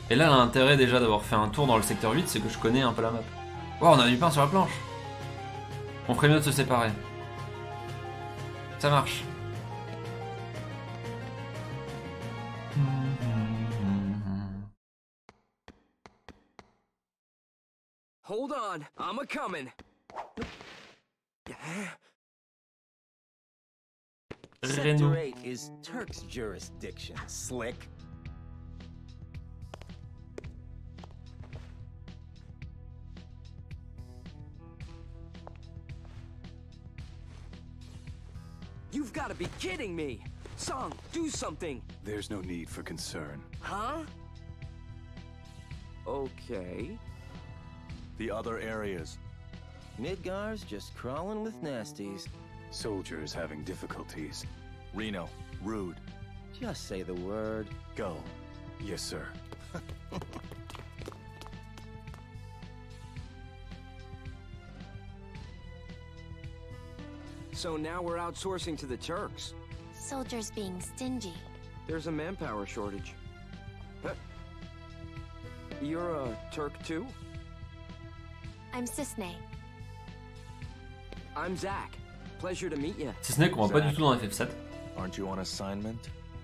Et là, l'intérêt déjà d'avoir fait un tour dans le secteur 8, c'est que je connais un peu la map. Oh, on a du pain sur la planche. On ferait mieux de se séparer. Ça marche. Hold on, I'm a coming. Renault. Sector 8 is Turk's jurisdiction, Slick. You've got to be kidding me! Song, do something! There's no need for concern. Huh? Okay. The other areas. Midgar's just crawling with nasties. Soldiers having difficulties. Reno, Rude. Just say the word. Go. Yes, sir. So now we're outsourcing to the Turks. Soldiers being stingy. There's a manpower shortage. Huh? You're a Turk too? I'm Cisne. I'm Zach. Pleasure to meet you. Si ce n'est qu'on va pas du tout dans FF7. Aren't you on assignment?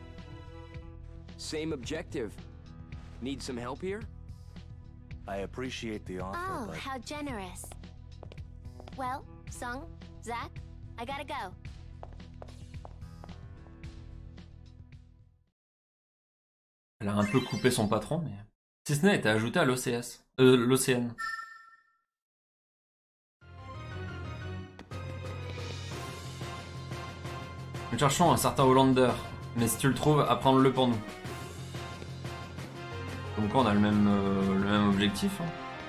Same objective. Need some help here? I appreciate the offer, Oh, but how generous. Well, Sung, Zach, I gotta go. Elle a un peu coupé son patron, mais... Cisne a été ajouté à l'OCS. L'OCN. Nous cherchons un certain Hollander, mais si tu le trouves, apprends-le pour nous. Comme quoi on a le même objectif. Hein.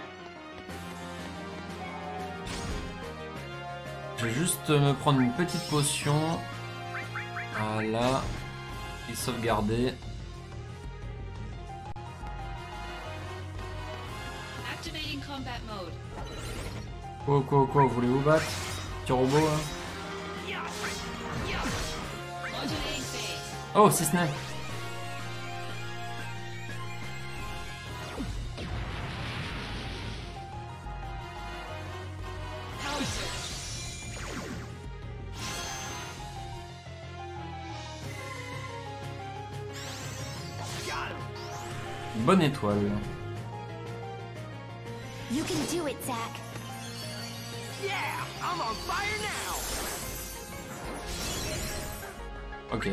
Je vais juste me prendre une petite potion. Voilà. Et sauvegarder. Activating combat mode. Quoi, vous voulez vous battre? Petit robot, hein. Modulating phase. Oh, si ce n'est. Power surge. Bonne étoile. You can do it, Zach. Yeah! I'm on fire now! Ok.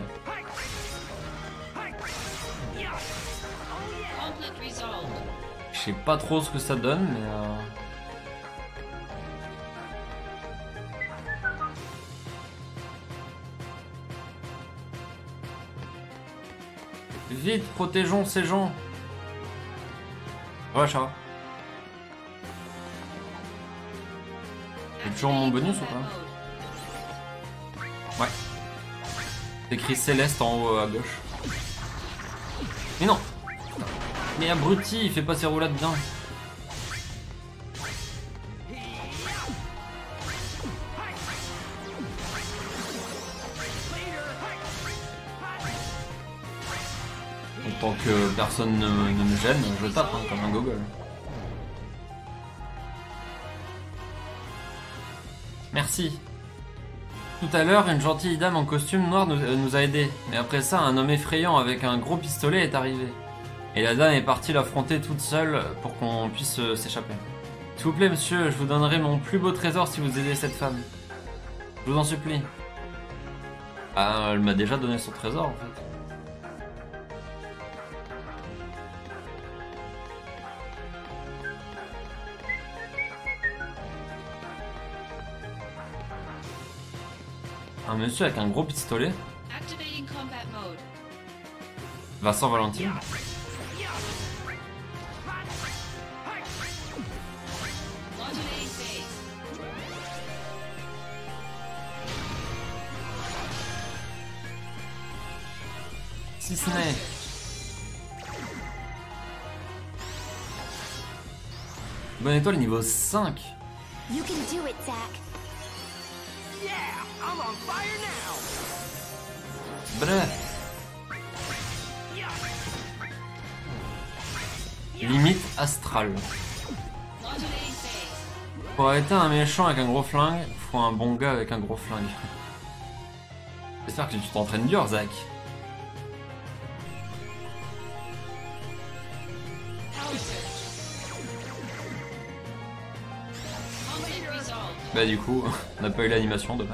Conflict resolved. Je sais pas trop ce que ça donne, mais... Vite, protégeons ces gens. Ouais, chat. J'ai toujours mon bonus ou pas? Ouais. C'est écrit Céleste en haut à gauche. Mais non! Mais abruti, il fait pas ses roulades bien. Tant que personne ne me gêne, je tape hein, comme un gogol. Merci. Tout à l'heure, une gentille dame en costume noir nous a aidés. Mais après ça, un homme effrayant avec un gros pistolet est arrivé. Et la dame est partie l'affronter toute seule pour qu'on puisse s'échapper. S'il vous plaît, monsieur, je vous donnerai mon plus beau trésor si vous aidez cette femme. Je vous en supplie. Ah, elle m'a déjà donné son trésor en fait. Un monsieur avec un gros pistolet. Activating combat mode. Vincent Valentine. Modulating phase. Si ce n'est. Bonne étoile niveau 5. You can do it, Zach. Yeah! I'm on fire now! Bref. Limite astrale. Modulating phase. Pour arrêter un méchant avec un gros flingue, faut un bon gars avec un gros flingue. J'espère que tu t'entraînes dur, Zach. Power surge. Conflict resolved. Bah du coup, on n'a pas eu l'animation, dommage.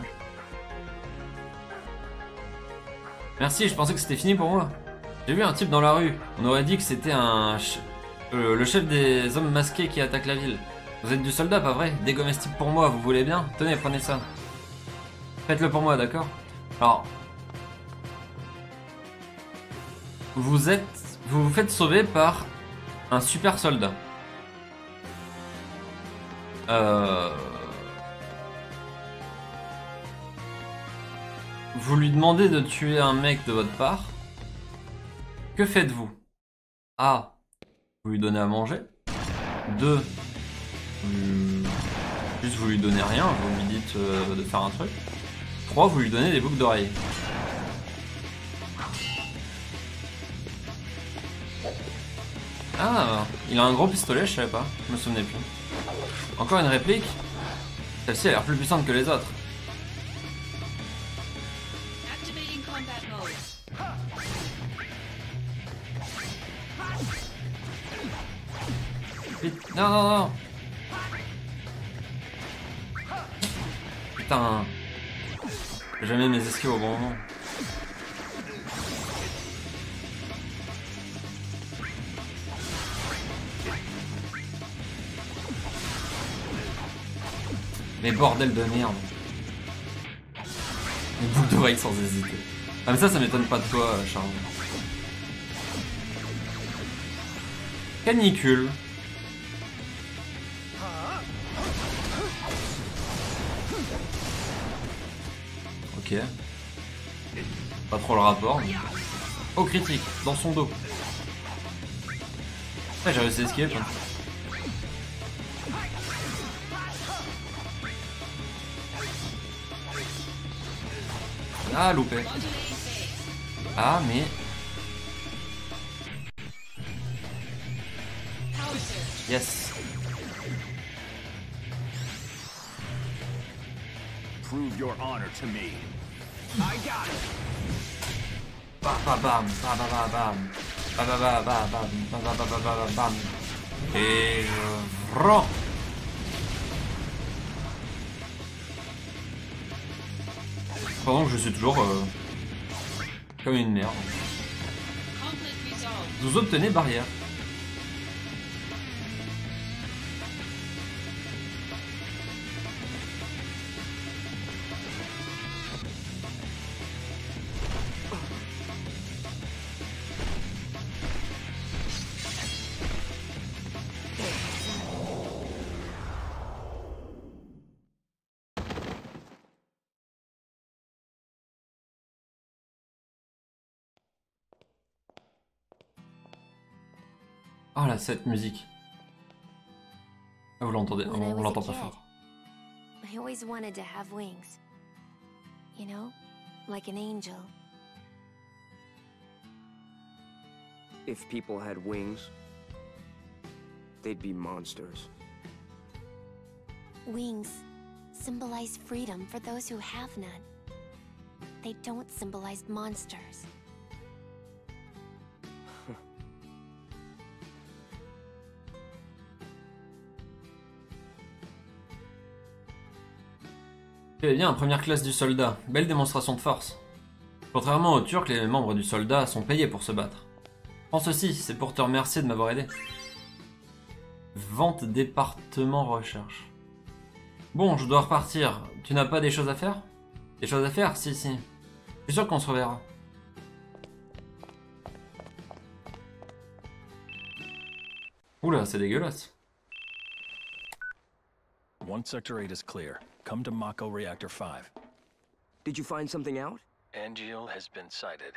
Merci, je pensais que c'était fini pour moi. J'ai vu un type dans la rue. On aurait dit que c'était le chef des hommes masqués qui attaque la ville. Vous êtes du soldat, pas vrai? Des comestibles pour moi, vous voulez bien? Tenez, prenez ça. Faites-le pour moi, d'accord? Alors... Vous vous faites sauver par un super soldat. Vous lui demandez de tuer un mec de votre part. Que faites-vous? A. Vous lui donnez à manger. 2. Juste vous lui donnez rien, vous lui dites de faire un truc. 3. Vous lui donnez des boucles d'oreilles. Ah, il a un gros pistolet, je savais pas, je me souvenais plus. Encore une réplique. Celle-ci a l'air plus puissante que les autres. Activating combat mode. Vite. Non, non, non. Putain. J'ai jamais mes esquives au bon moment. Mais bordel de merde. Une boucle d'oreille sans hésiter. Ah mais ça m'étonne pas de toi, Charles. Canicule. Ok. Pas trop le rapport. Mais... Oh, critique, dans son dos. Ah, j'ai réussi à esquiver. Ah, loupé. Modulating phase. Ah, mais... Power surge. Yes. Prove your honor to me. I got it. Bam, bam, bam, bam, bam, bam. Bam, bam, bam, bam, bam, bam, bam, bam, bam, bam, bam. Et je rends. Pendant que je suis toujours comme une merde. Conflict resolved. Vous obtenez barrière. Oh là, cette musique. Ah, vous l'entendez, When I on was a l'entend pas kid, fort. I always wanted to have wings. You know, like an angel. If people had wings, they'd be monsters. Wings symbolize freedom for those who have none. They don't symbolize monsters. Eh bien, première classe du soldat. Belle démonstration de force. Contrairement aux Turcs, les membres du soldat sont payés pour se battre. Prends ceci, c'est pour te remercier de m'avoir aidé. Vente département recherche. Bon, je dois repartir. Tu n'as pas des choses à faire? Des choses à faire? Si, si. Je suis sûr qu'on se reverra. Oula, c'est dégueulasse. One Sector 8 is clear. Come to Mako Reactor 5. Did you find something out? Angeal has been sighted.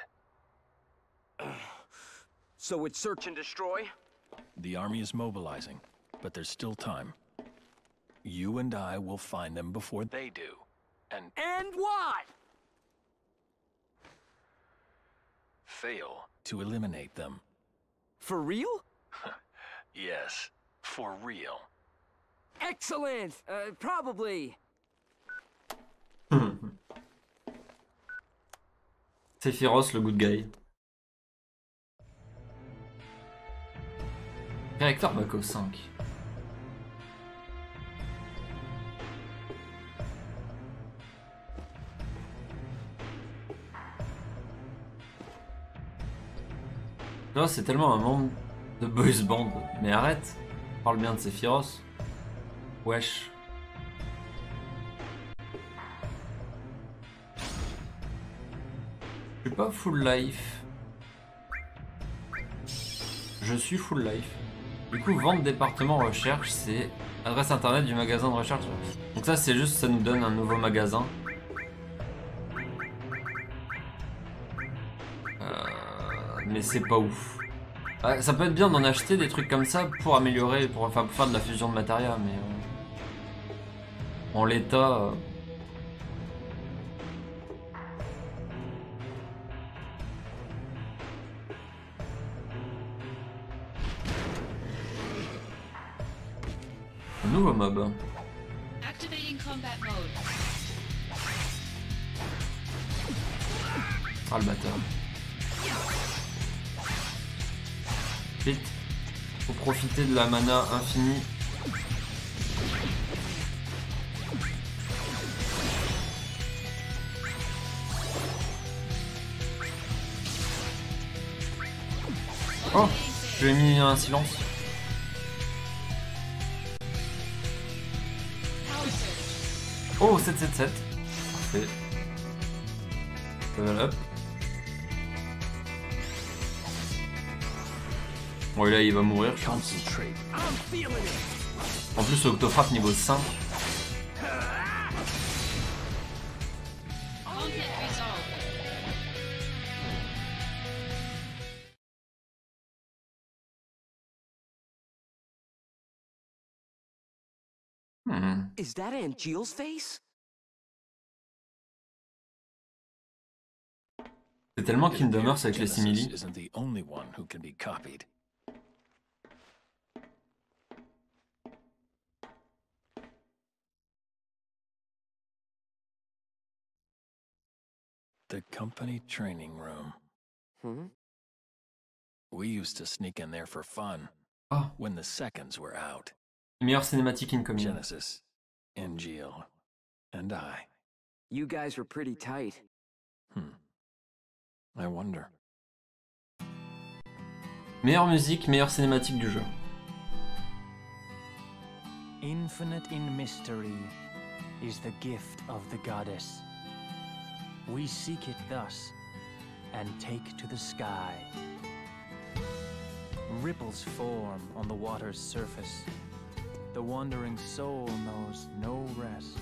So it's search and destroy? The army is mobilizing, but there's still time. You and I will find them before they do. And And what? fail to eliminate them. For real? Yes, for real. Excellent! Probably. Sephiroth, le good guy. Réacteur Mako 5. Là, c'est tellement un membre de boys band. Mais arrête. Parle bien de Sephiroth. Wesh. Je suis pas full life. Je suis full life. Du coup, vente département recherche, c'est adresse internet du magasin de recherche. Donc ça, c'est juste, ça nous donne un nouveau magasin. Mais c'est pas ouf. Ça peut être bien d'en acheter des trucs comme ça pour améliorer, pour faire de la fusion de matériel, mais en l'état. Un nouveau mob. Activating combat mode. Ah le bâtard. Vite. Faut profiter de la mana infinie. Oh, je lui ai mis un silence. Power surge. Oh, 777. Parfait. Level up. Bon, et là, il va mourir, je pense. En plus, Octofrappe niveau 5. Conflict resolved. Is that Aunt Jill's face? C'est tellement Kingdom Hearts avec les Genesis simili. isn't the only one who can be copied. The company training room. Hmm? We used to sneak in there for fun Ah, when the seconds were out. meilleure cinématique incoming. Genesis, Jill, and I. You guys were pretty tight. I wonder. Meilleure musique, meilleure cinématique du jeu. Infinite in mystery is the gift of the goddess. We seek it thus, and take to the sky. Ripples form on the water's surface. The wandering soul knows no rest.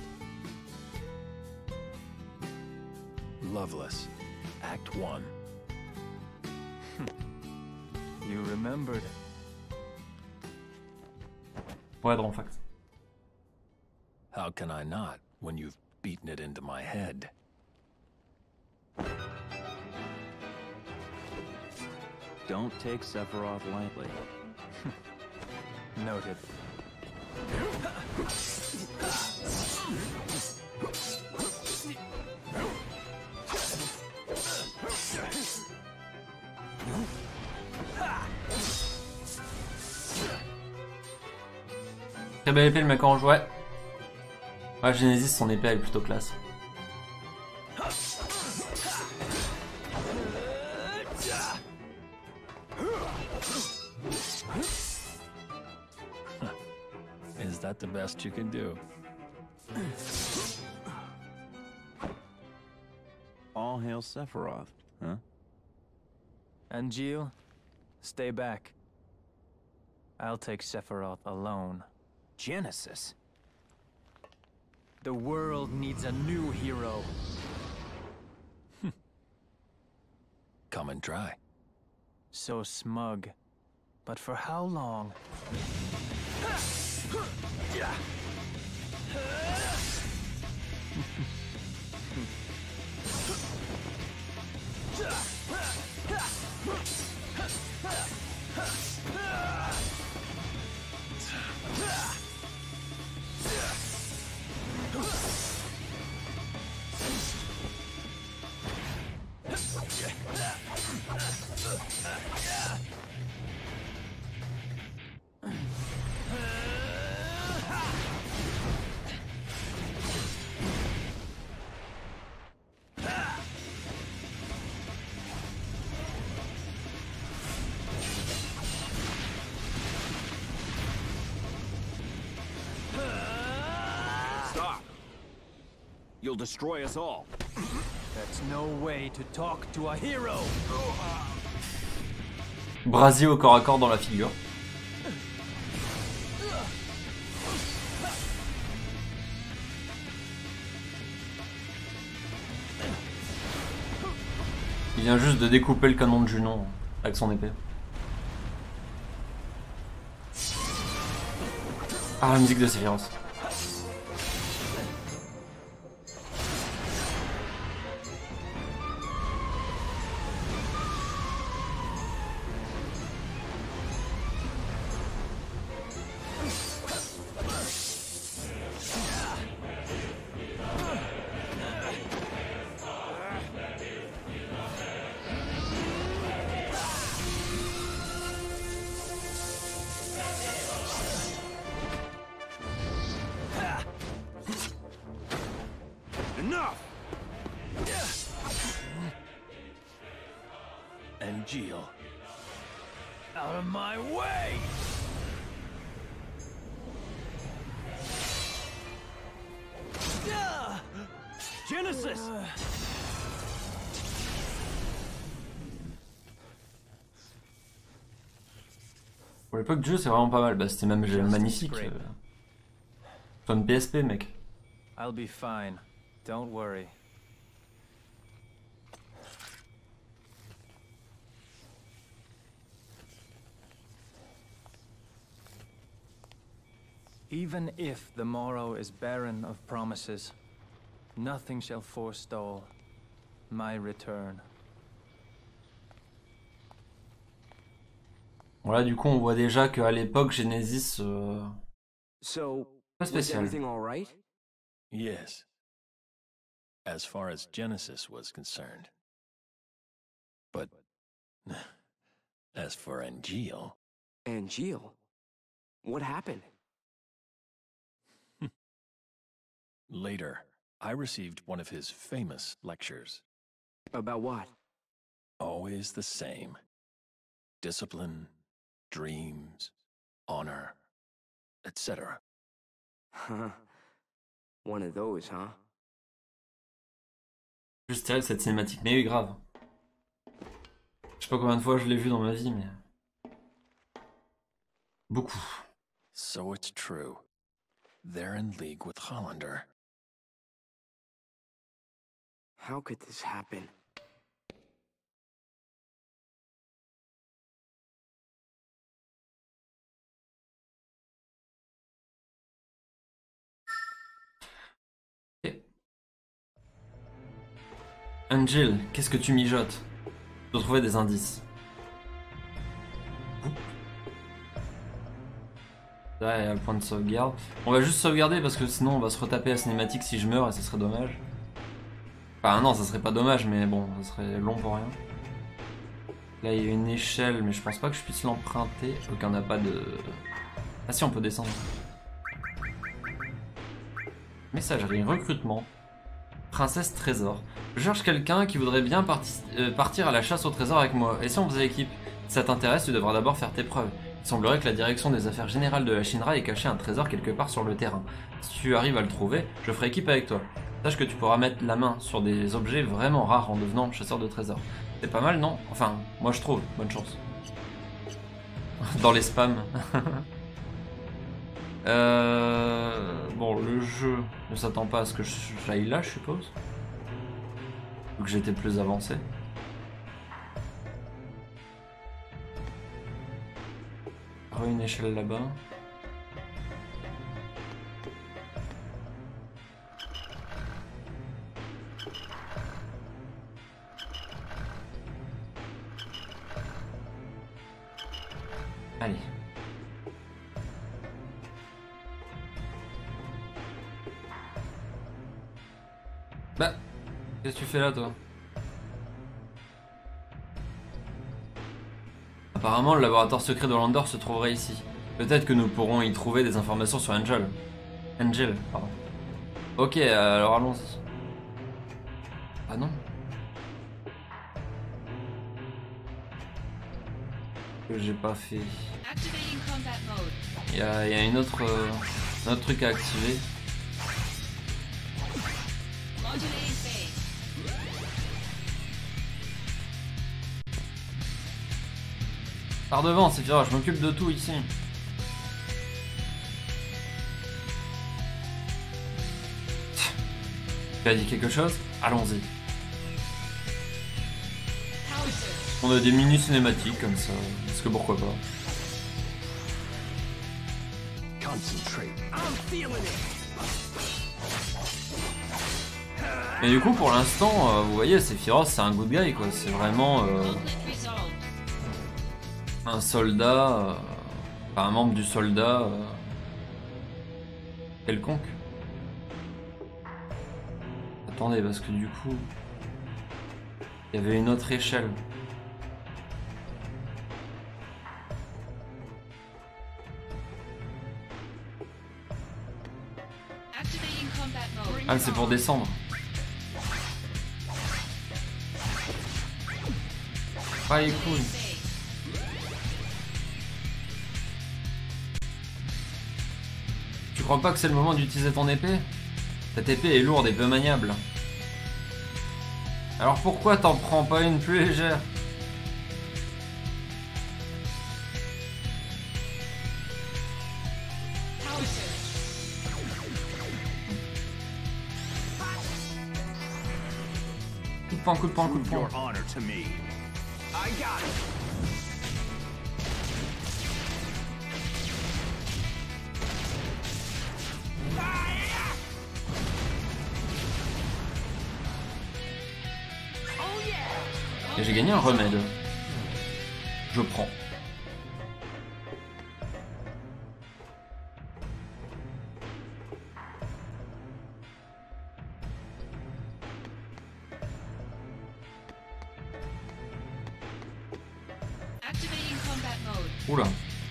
Loveless, Act 1. You remembered. Ouais, Drone Fact. How can I not when you've beaten it into my head? Don't take Sephiroth lightly. Noted. Très belle épée, le mec en jouet. Ouais, Genesis, son épée, elle est plutôt classe. Is that the best you can do? All hail Sephiroth, huh? Angeal, stay back. I'll take Sephiroth alone. Genesis. The world needs a new hero. Come and try. So smug. But for how long? You'll destroy us all. That's no way to talk to a hero. Brasier au corps à corps dans la figure. Il vient juste de découper le canon de Junon avec son épée. Ah, la musique de Sephiroth. Enough! Angeal. Out of my way! Genesis! Pour l'époque du jeu, c'est vraiment pas mal. Bah, c'était même magnifique. C'est une PSP, mec. I'll be fine. Don't worry. Even if the morrow is barren of promises, nothing shall forestall my return. Voilà, du coup, on voit déjà qu'à l'époque, Genesis, So, pas was spécial. everything all right? Yes. As far as Genesis was concerned. But as for Angeal, Angeal? What happened? later, I received one of his famous lectures. About what? Always the same. Discipline, dreams, honor, etc. Huh. One of those, huh? Juste terrible cette cinématique, mais oui, grave. Je sais pas combien de fois je l'ai vu dans ma vie, mais... beaucoup. So it's true. They're in league with Hollander. How could this happen? Angel, qu'est-ce que tu mijotes? Je dois trouver des indices. Là, il y a le point de sauvegarde. On va juste sauvegarder parce que sinon on va se retaper la cinématique si je meurs et ça serait dommage. Enfin non, ça serait pas dommage, mais bon, ça serait long pour rien. Là, il y a une échelle, mais je pense pas que je puisse l'emprunter. Donc on n'a pas de... Ah si, on peut descendre. Messagerie, recrutement. Princesse Trésor. Je cherche quelqu'un qui voudrait bien partir à la chasse au trésor avec moi. Et si on faisait équipe? Si ça t'intéresse, tu devras d'abord faire tes preuves. Il semblerait que la direction des affaires générales de la Shinra ait caché un trésor quelque part sur le terrain. Si tu arrives à le trouver, je ferai équipe avec toi. Sache que tu pourras mettre la main sur des objets vraiment rares en devenant chasseur de trésors. C'est pas mal, non? Enfin, moi je trouve. Bonne chance. Dans les spams. Bon, le jeu ne s'attend pas à ce que j'aille là, je suppose. Ou que j'étais plus avancé. Une échelle là-bas. Allez. Bah, qu'est-ce que tu fais là, toi? Apparemment, le laboratoire secret de Hollander se trouverait ici. Peut-être que nous pourrons y trouver des informations sur Angel. Angel, pardon. Ok, alors allons-y. Ah non. Que j'ai pas fait. Activating combat mode. Il y a un autre truc à activer. Modulating phase. Par devant, Sephiroth, je m'occupe de tout ici. Tu as dit quelque chose? Allons-y. Power surge. On a des mini cinématiques comme ça, parce que pourquoi pas. Concentrate. I'm feeling it. Et du coup, pour l'instant, vous voyez, Sephiroth, c'est un good guy, quoi. C'est vraiment Conflict resolved. un soldat, enfin un membre du soldat quelconque. Attendez, parce que du coup, il y avait une autre échelle. Activating combat mode. Ah, c'est pour descendre. Ah, il est cool. Phase. Tu crois pas que c'est le moment d'utiliser ton épée? Cette épée est lourde et peu maniable. Alors pourquoi t'en prends pas une plus légère? Power surge. Coup de poing, coup de poing, coup de poing. Your honor to me. I got it. Et j'ai gagné un remède. Je prends. Activating combat mode. Oula.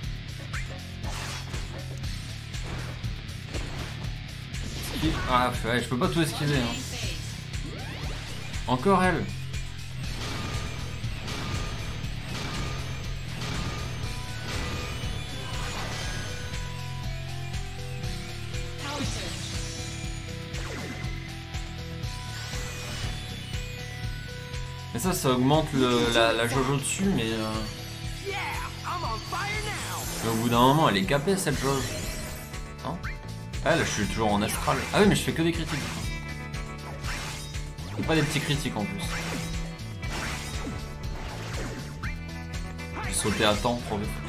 Ah, ouais, je peux pas tout esquiver. Hein. Modulating phase. Encore elle. Power surge. Mais ça augmente la jauge au-dessus, mais mais au bout d'un moment, elle est capée cette jauge. Non? Ah, là, je suis toujours en astral. Ah oui, mais je fais que des critiques. Et pas des petits critiques en plus. J'ai sauté à temps, trop bien.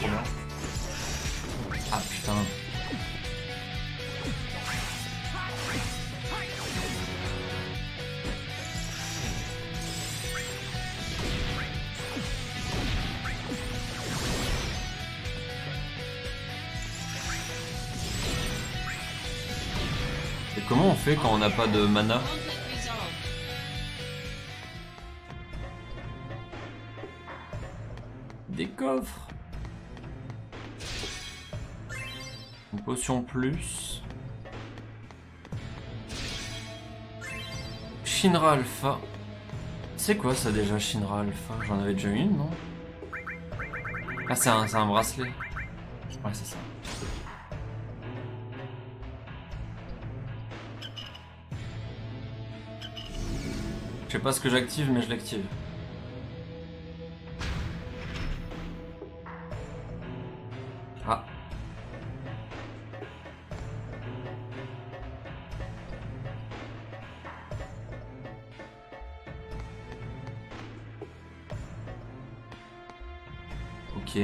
Ah putain. Et comment on fait quand on n'a pas de mana? Conflict resolved. Des coffres. Une potion plus. Shinra Alpha. C'est quoi ça déjà, Shinra Alpha? J'en avais déjà une, non? Ah, c'est un bracelet. Ouais, c'est ça. Je sais pas ce que j'active, mais je l'active. Ah. Ok.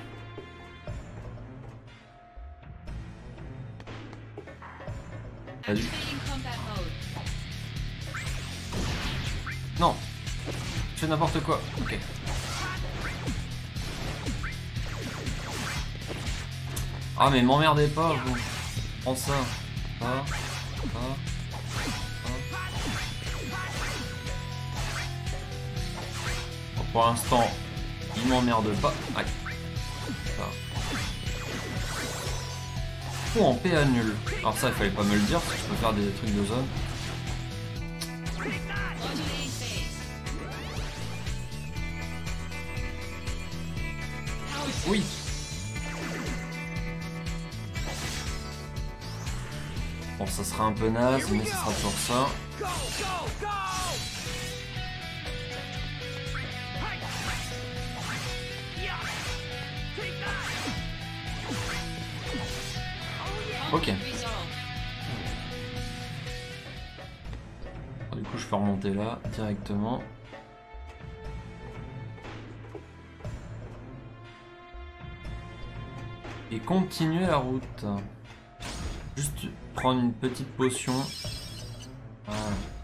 Vas-y. Activating combat mode. Non. Je fais n'importe quoi. Ok. Ah mais m'emmerdez pas vous. Prends ça. Ça. Ça. Bon, pour l'instant, il m'emmerde pas. Aïe. Ça. Ou en PA nul. Alors ça il fallait pas me le dire parce que je peux faire des trucs de zone. Modulating phase. Power surge. Oui. Bon, ça sera un peu naze, mais ça sera toujours ça. Ok. Du coup, je peux remonter là directement. Et continuer la route. Juste prendre une petite potion. Voilà.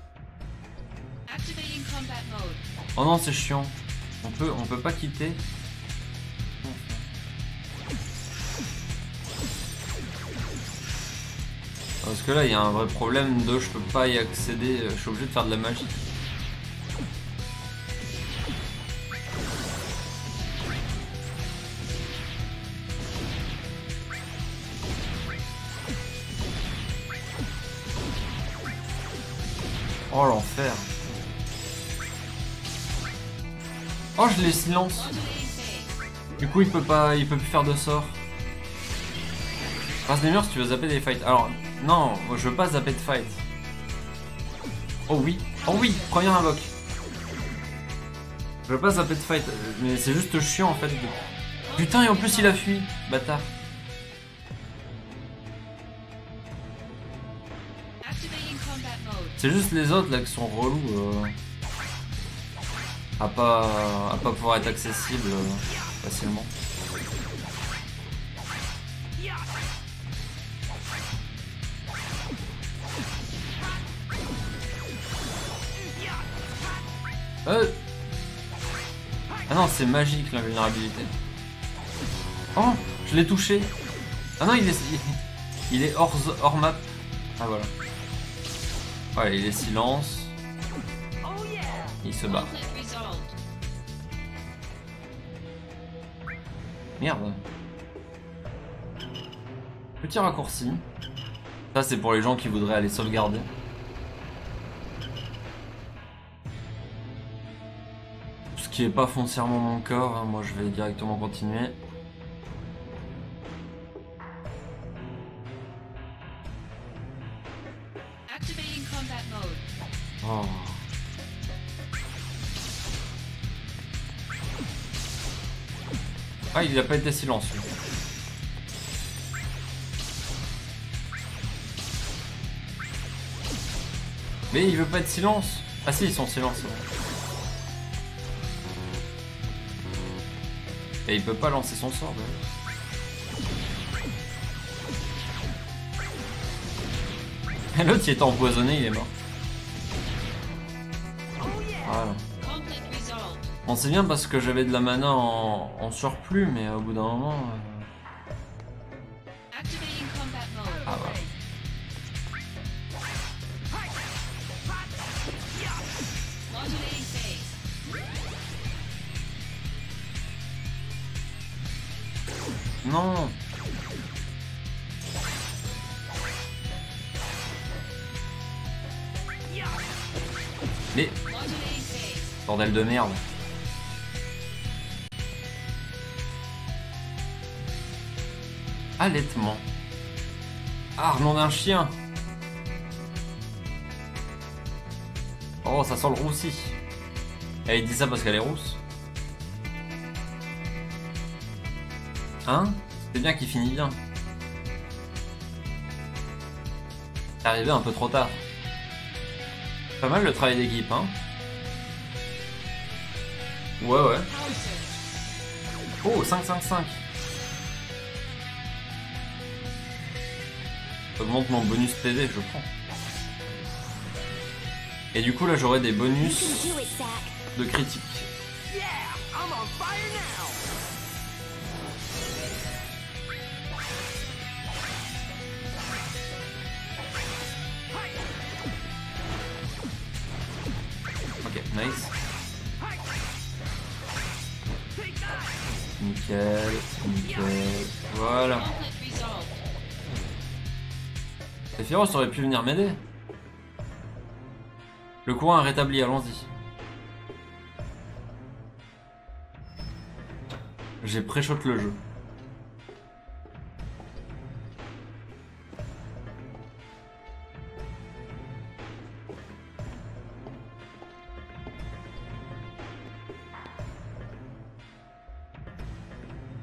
Oh non, c'est chiant. On peut pas quitter. Parce que là, il y a un vrai problème de je peux pas y accéder. Je suis obligé de faire de la magie. Oh l'enfer. Oh, je les silence. Du coup, il peut plus faire de sort. Passe des murs si tu veux zapper des fights. Alors, non, moi je veux pas zapper de fight. Oh oui, premier invoque. Je veux pas zapper de fight, mais c'est juste chiant en fait. Putain, et en plus il a fui, bâtard. C'est juste les autres là qui sont relous. À pas pouvoir être accessible facilement. Ah non, c'est magique l'invulnérabilité. Oh, je l'ai touché. Ah non, il est hors map. Ah voilà. Voilà, il est silence. Il se bat. Merde. Petit raccourci. Ça c'est pour les gens qui voudraient aller sauvegarder. Ce qui est pas foncièrement mon corps, hein. Moi je vais directement continuer. Oh. Ah, il a pas été silencieux. Mais il veut pas être silence. Ah si, ils sont silencieux. Et il peut pas lancer son sort. Et l'autre il était empoisonné, il est mort. Voilà. Bon, c'est bien parce que j'avais de la mana en surplus, mais au bout d'un moment... Ah voilà. Non. Mais... Bordel de merde. Allaitement. Ah, nom d'un chien. Oh, ça sent le roussi. Elle dit ça parce qu'elle est rousse. Hein? C'est bien qu'il finit bien. C'est arrivé un peu trop tard. Pas mal le travail d'équipe, hein? Ouais. Oh, 5-5-5. Augmente mon bonus PV, je prends. Et du coup, là, j'aurai des bonus de critique. Ok, nice. Nickel. Voilà. Sephiroth aurait pu venir m'aider. Le courant est rétabli, allons-y. J'ai pré-shot le jeu.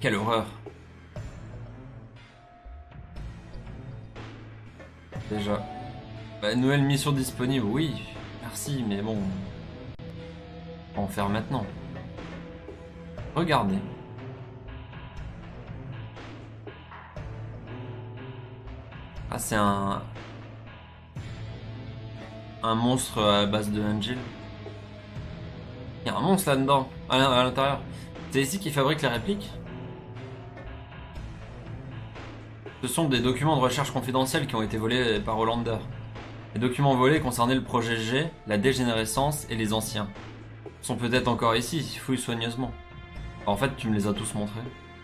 Quelle horreur. Déjà. Bah, nouvelle mission disponible, oui. Merci, mais bon... On va en faire maintenant. Regardez. Ah, c'est un monstre à base de Angel. Il y a un monstre là-dedans, à l'intérieur. C'est ici qu'ils fabriquent les répliques. Ce sont des documents de recherche confidentiels qui ont été volés par Hollander. Les documents volés concernaient le projet G, la dégénérescence et les anciens. Ils sont peut-être encore ici, fouille soigneusement. En fait, tu me les as tous montrés.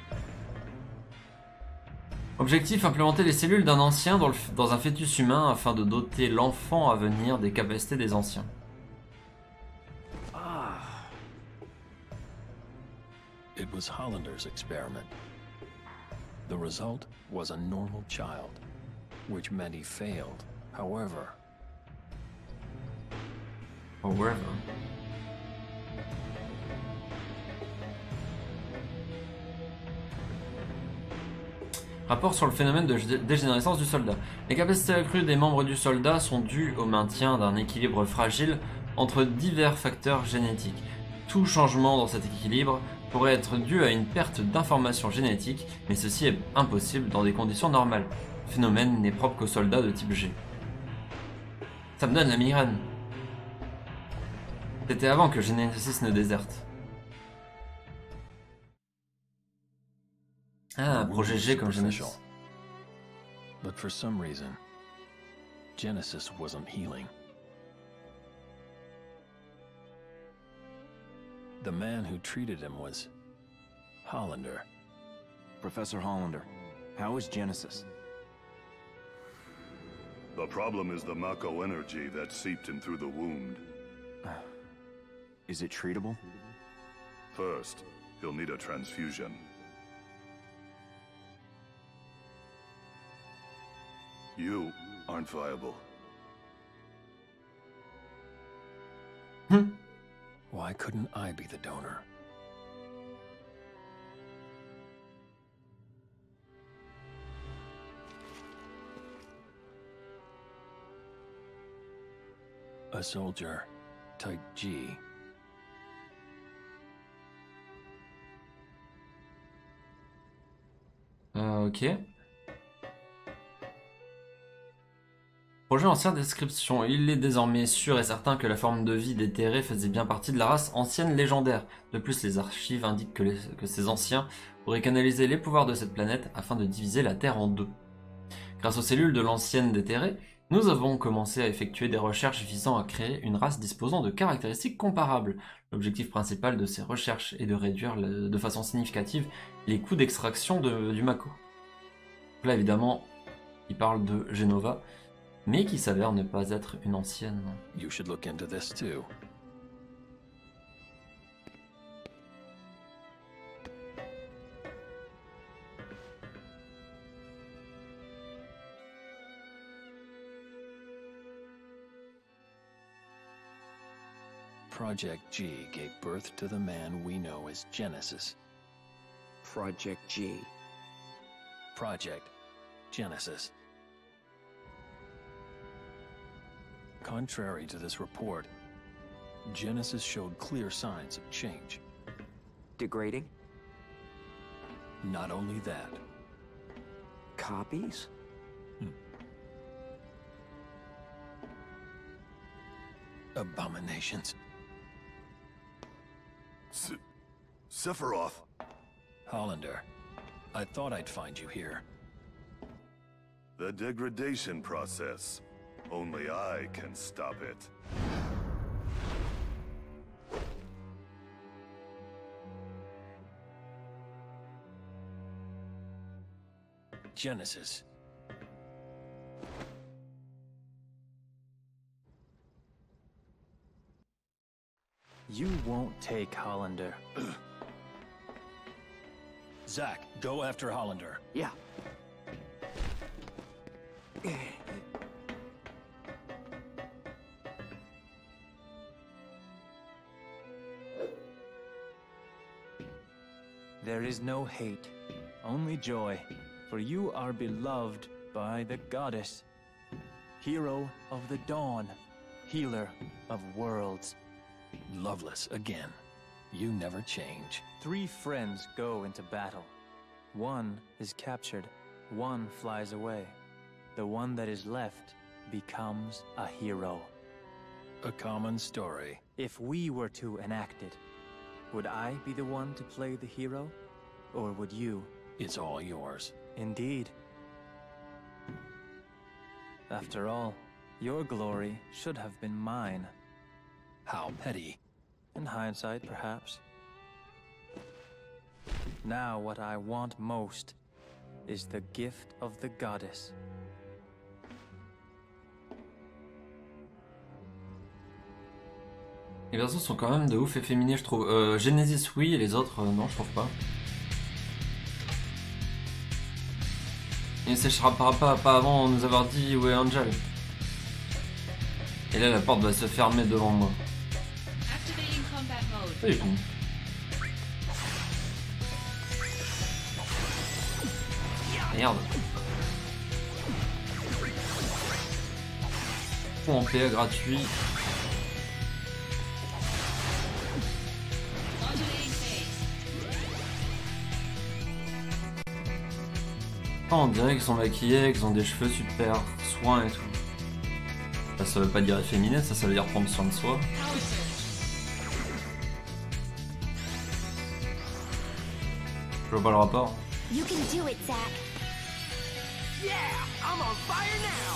Objectif, implémenter les cellules d'un ancien dans un fœtus humain afin de doter l'enfant à venir des capacités des anciens. It was Hollander's experiment. The result was a normal child, which meant he failed. However, rapport sur le phénomène de dégénérescence du soldat. Les capacités accrues des membres du soldat sont dues au maintien d'un équilibre fragile entre divers facteurs génétiques. Tout changement dans cet équilibre pourrait être dû à une perte d'informations génétiques, mais ceci est impossible dans des conditions normales. Le phénomène n'est propre qu'aux soldats de type G. Ça me donne la migraine. C'était avant que Genesis ne déserte. Ah, projet G comme Genesis. But for some reason, Genesis wasn't healing. The man who treated him was Hollander. Professor Hollander, how is Genesis? The problem is the Mako energy that seeped him through the wound. Is it treatable? First, he'll need a transfusion. You aren't viable. Why couldn't I be the donor? A soldier, type G. Ok. Projet ancien description. Il est désormais sûr et certain que la forme de vie des Terrés faisait bien partie de la race ancienne légendaire. De plus, les archives indiquent que ces anciens auraient canalisé les pouvoirs de cette planète afin de diviser la Terre en deux. Grâce aux cellules de l'ancienne des Terrés, nous avons commencé à effectuer des recherches visant à créer une race disposant de caractéristiques comparables. L'objectif principal de ces recherches est de réduire de façon significative les coûts d'extraction du Mako. Là, évidemment, il parle de Genova, mais qui s'avère ne pas être une ancienne. You should look into this too. Project G gave birth to the man we know as Genesis. Project G. Project Genesis. Contrary to this report, Genesis showed clear signs of change. Degrading? Not only that, Copies? abominations. Sephiroth. Hollander, I thought I'd find you here. The degradation process. Only I can stop it. Genesis. You won't take Hollander. Zack, go after Hollander. Yeah. There is no hate, only joy, for you are beloved by the goddess. Hero of the dawn, healer of worlds. Loveless again. You never change. 3 friends go into battle. One is captured, one flies away. The one that is left becomes a hero. A common story. If we were to enact it, would I be the one to play the hero? Or would you? It's all yours. Indeed. After all, your glory should have been mine. How petty. In hindsight, perhaps. Now what I want most is the gift of the goddess. Les persos sont quand même de ouf efféminés, je trouve. Genesis, oui, et les autres, non, je trouve pas. Il ne s'échappera pas avant nous avoir dit où est Angel. Et là, la porte va se fermer devant moi. Activating combat mode. Oui, bon. Merde. Coup en PA gratuit. Modulating phase. Oh, on dirait qu'ils sont maquillés, qu'ils ont des cheveux super soins et tout. Ça veut pas dire efféminé, ça veut dire prendre soin de soi. Power surge. Je vois pas le rapport. You can do it, Zack. Yeah, I'm on fire now.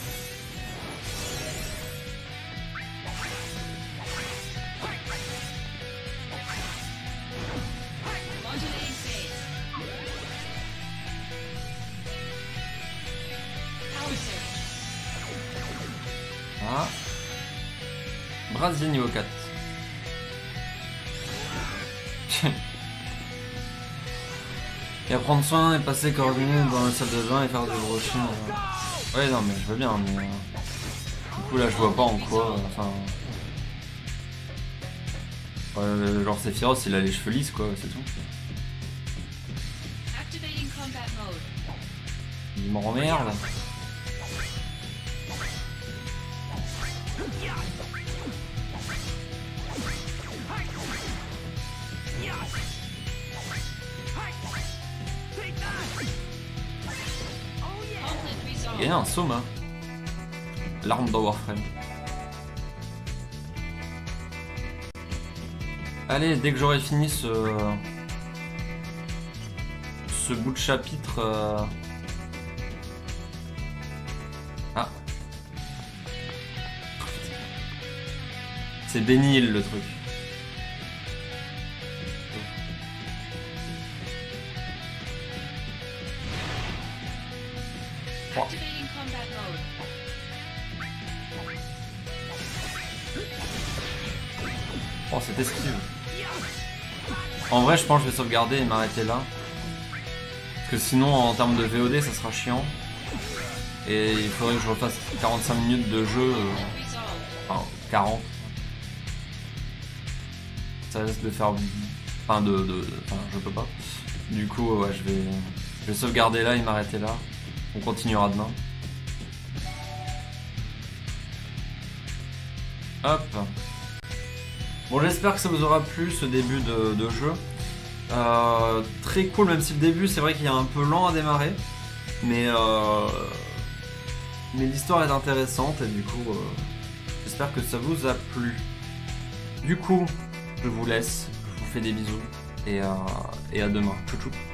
Modulating phase. Power surge. Ah. Brasier niveau 4. Et à prendre soin et passer coordonné dans la salle de bain et faire du brushing. Ouais, non, mais je veux bien, mais. Du coup, là, je vois pas en quoi. Enfin. Genre, Sephiroth, il a les cheveux lisses, quoi, c'est tout. Activating combat mode. Il m'emmerde. Conflict resolved. Gagner un Soma. L'arme de Warframe. Allez, dès que j'aurai fini ce bout de chapitre. Ah. C'est Benil le truc. Activating combat mode. Oh, cette esquive. En vrai, je pense que je vais sauvegarder et m'arrêter là. Parce que sinon, en termes de VOD, ça sera chiant. Et il faudrait que je refasse 45 minutes de jeu. Resolved. Enfin, 40. Ça risque de faire... Enfin, enfin, je peux pas. Du coup, ouais, je vais sauvegarder là et m'arrêter là. On continuera demain. Hop. Bon, j'espère que ça vous aura plu ce début de jeu. Très cool, même si le début c'est vrai qu'il est un peu lent à démarrer. Mais l'histoire est intéressante et du coup j'espère que ça vous a plu. Du coup, je vous laisse, je vous fais des bisous et à demain. Tchou tchou.